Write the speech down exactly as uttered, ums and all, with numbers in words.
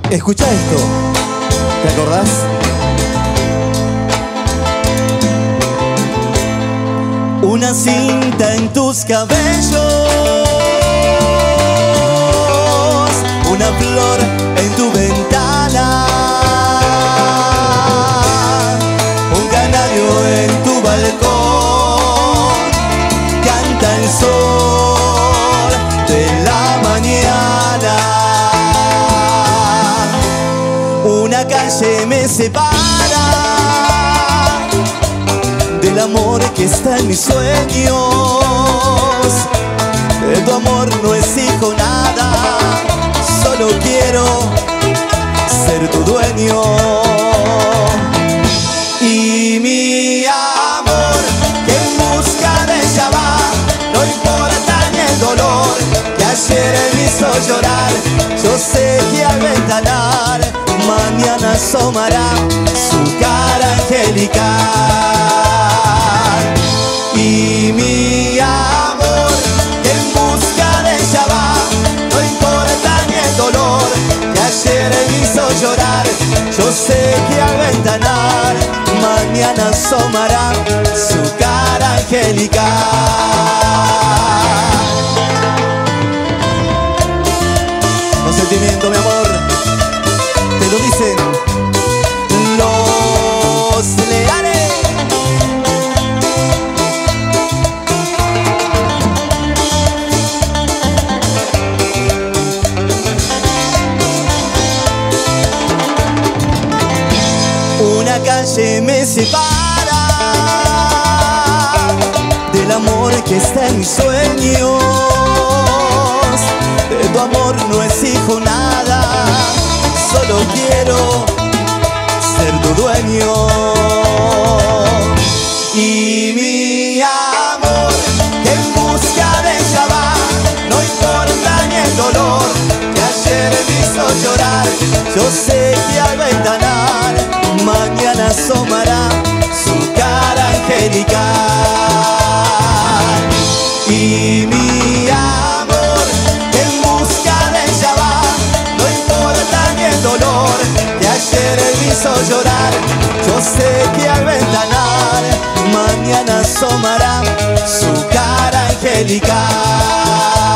Escucha esto, ¿te acordás? Una cinta en tus cabellos, una flor en tu ventana, un canario en tu balcón, canta el sol de la mañana. Una calle me separa del amor que está en mis sueños. De tu amor no exijo nada, solo quiero ser tu dueño. Y mi amor, que en busca de ella va, no importa ni el dolor que ayer me hizo llorar. Yo sé que al ventanar mañana asomará su cara angelical. Y mi amor, que en busca de ella va, no importa ni el dolor que ayer me hizo llorar. Yo sé que al ventanar mañana asomará su cara angelical. Con sentimiento, mi amor, te lo dicen los leales. Una calle me separa del amor que está en mis sueños. De tu amor no exijo nada, solo quiero ser tu dueño. Y mi amor, que en busca de ella va, no importa ni el dolor que ayer me hizo llorar. Yo sé que al ventanar mañana asomará su cara angelical. Y mi amor, que en busca de ella va, no importa ni el dolor que ayer me hizo llorar. Yo sé que al ventanar mañana asomará su cara angelical.